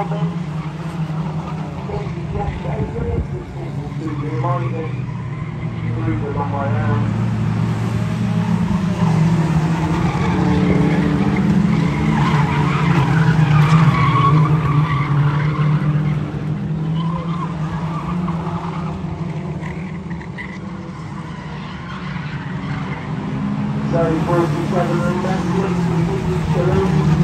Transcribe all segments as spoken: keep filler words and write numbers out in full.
Robin. forty-seven minutes, to the reminders. Moving on my own. So forty-seven and that's completely chilling.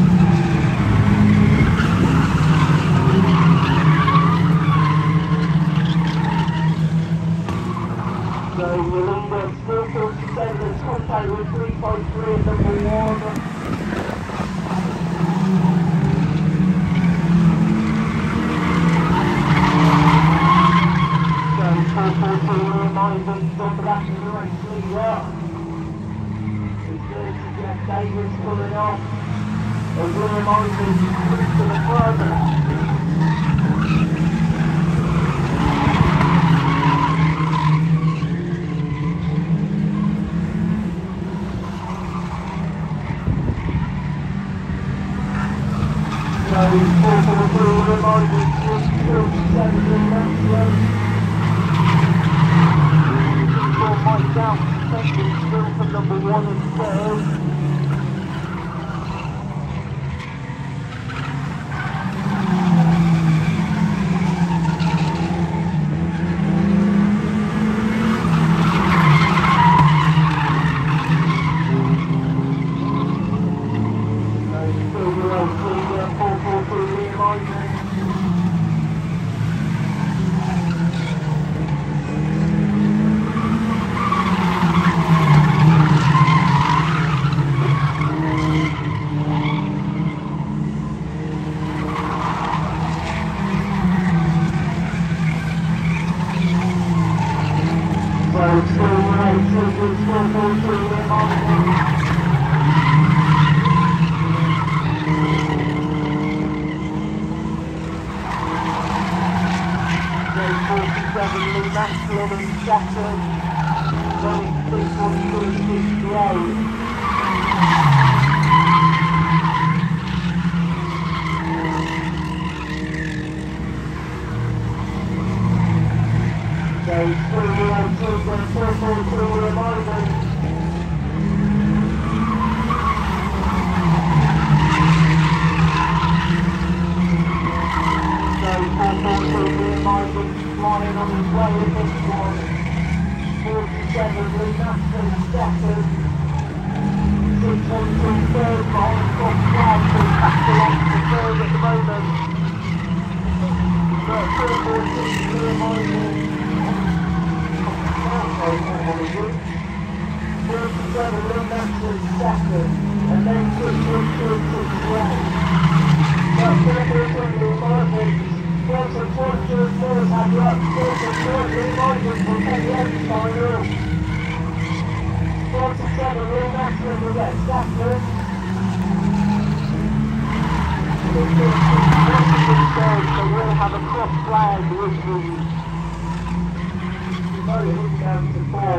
So we'll index four forty-seven and contact with three five three at number one. So four forty-two reminders on the back of the right sleeve up. Jeff Davis pulling off. As we remind us to the front. So four forty-two reminders to forty-seven in Maxwell. Four Mike down, second, still for number one and third. forty-seven Lee Maxwell and Saturn, running three forty-three fifty-eight. So three oh two and four forty-two reminders. Flying on his way in this one. forty-seven Lee Maxwell second. six one two third behind Scott Flag, who's back along to third at the moment. But four fourteen clear minded. forty-seven Lee Maxwell second. And then six one two six Flag. But four fourteen Lee Maxwell. Force and fortune, force have luck, force and fortune, reminders will take the end final. forty-seven, Lee Maxwell will get Stafford. So we'll have a cross flag with the voting down to four.